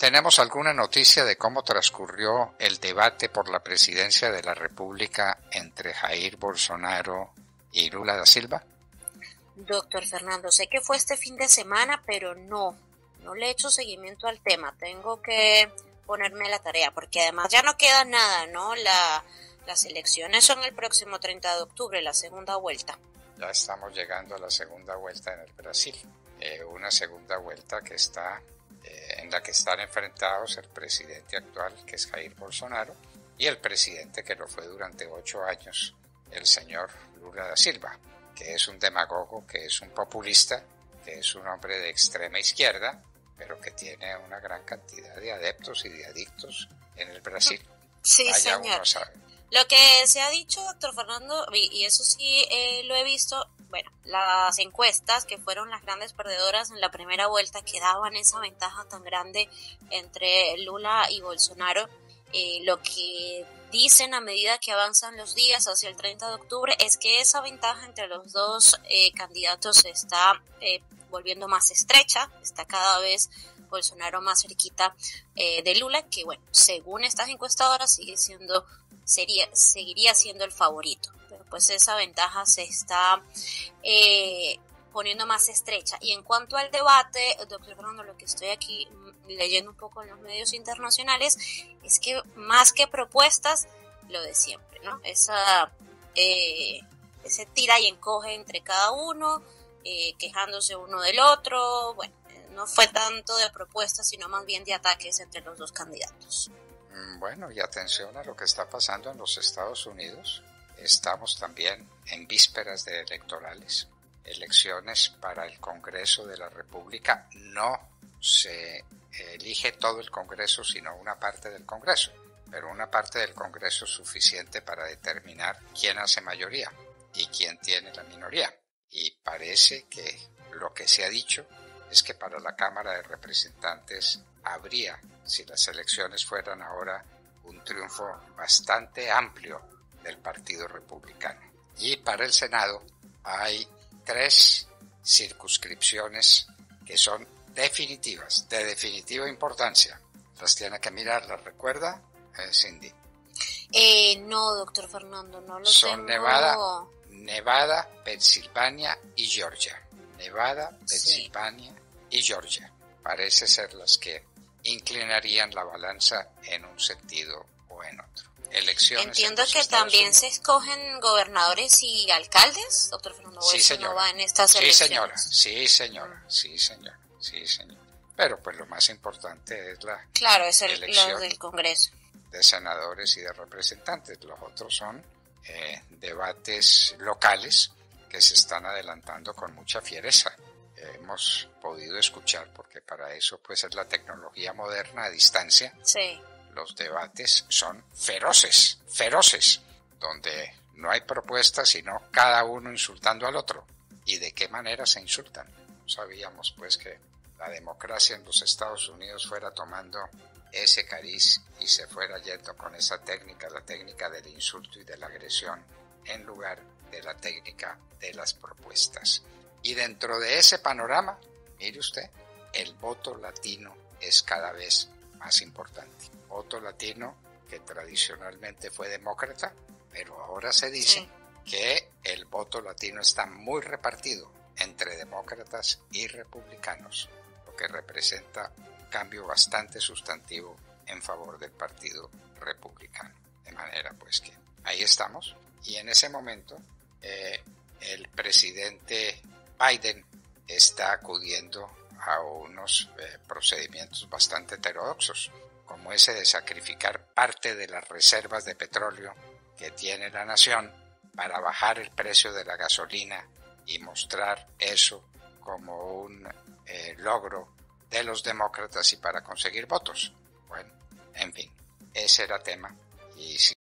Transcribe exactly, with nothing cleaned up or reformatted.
¿Tenemos alguna noticia de cómo transcurrió el debate por la presidencia de la República entre Jair Bolsonaro y Lula da Silva? Doctor Fernando, sé que fue este fin de semana, pero no, no le he hecho seguimiento al tema. Tengo que ponerme a la tarea, porque además ya no queda nada, ¿no? La, las elecciones son el próximo treinta de octubre, la segunda vuelta. Ya estamos llegando a la segunda vuelta en el Brasil. Eh, una segunda vuelta que está, eh, en la que están enfrentados el presidente actual, que es Jair Bolsonaro, y el presidente que lo fue durante ocho años, el señor Lula da Silva, que es un demagogo, que es un populista, que es un hombre de extrema izquierda, pero que tiene una gran cantidad de adeptos y de adictos en el Brasil. Sí, Allá señor. uno sabe. Lo que se ha dicho, doctor Fernando, y eso sí eh, lo he visto, bueno, las encuestas que fueron las grandes perdedoras en la primera vuelta, que daban esa ventaja tan grande entre Lula y Bolsonaro, eh, lo que dicen a medida que avanzan los días hacia el treinta de octubre es que esa ventaja entre los dos eh, candidatos se está eh, volviendo más estrecha, está cada vez Bolsonaro más cerquita eh, de Lula, que bueno, según estas encuestadoras sigue siendo, sería, seguiría siendo el favorito, pero pues esa ventaja se está eh, poniendo más estrecha. Y en cuanto al debate, doctor Fernando, lo que estoy aquí leyendo un poco en los medios internacionales es que más que propuestas, lo de siempre, ¿no? Esa eh, ese tira y encoge entre cada uno, eh, quejándose uno del otro. Bueno, no fue tanto de propuestas, sino más bien de ataques entre los dos candidatos. Bueno, y atención a lo que está pasando en los Estados Unidos. Estamos también en vísperas de electorales, elecciones para el Congreso de la República. No se elige todo el Congreso, sino una parte del Congreso, pero una parte del Congreso es suficiente para determinar quién hace mayoría y quién tiene la minoría. Y parece que lo que se ha dicho es que para la Cámara de Representantes habría, si las elecciones fueran ahora, un triunfo bastante amplio del Partido Republicano. Y para el Senado hay tres circunscripciones que son definitivas, de definitiva importancia. Las tiene que mirar, ¿las recuerda, eh, Cindy? Eh, no, doctor Fernando, no lo Son tengo. Nevada, Nevada, Pensilvania y Georgia. Nevada, Pensilvania sí. y Georgia. Parece ser las que inclinarían la balanza en un sentido o en otro. Elecciones. Entiendo que también Unidos. Se escogen gobernadores y alcaldes, doctor Fernando. Sí, señora. No va en estas sí, elecciones. señora. Sí, señora. Sí, señora. Sí, señora. Pero pues lo más importante es la claro, es el, elección lo del Congreso de senadores y de representantes. Los otros son eh, debates locales que se están adelantando con mucha fiereza. Eh, hemos podido escuchar, porque para eso pues es la tecnología moderna a distancia. Sí. Los debates son feroces, feroces, donde no hay propuestas, sino cada uno insultando al otro. ¿Y de qué manera se insultan? No sabíamos pues que la democracia en los Estados Unidos fuera tomando ese cariz y se fuera yendo con esa técnica, la técnica del insulto y de la agresión, en lugar de la técnica de las propuestas. Y dentro de ese panorama, mire usted, el voto latino es cada vez más importante. Voto latino que tradicionalmente fue demócrata, pero ahora se dice sí. que el voto latino está muy repartido entre demócratas y republicanos, lo que representa un cambio bastante sustantivo en favor del Partido Republicano. De manera pues que ahí estamos, y en ese momento eh, el presidente Biden está acudiendo a unos eh, procedimientos bastante heterodoxos, como ese de sacrificar parte de las reservas de petróleo que tiene la nación para bajar el precio de la gasolina y mostrar eso como un eh, logro de los demócratas y para conseguir votos. Bueno, en fin, ese era tema. Y si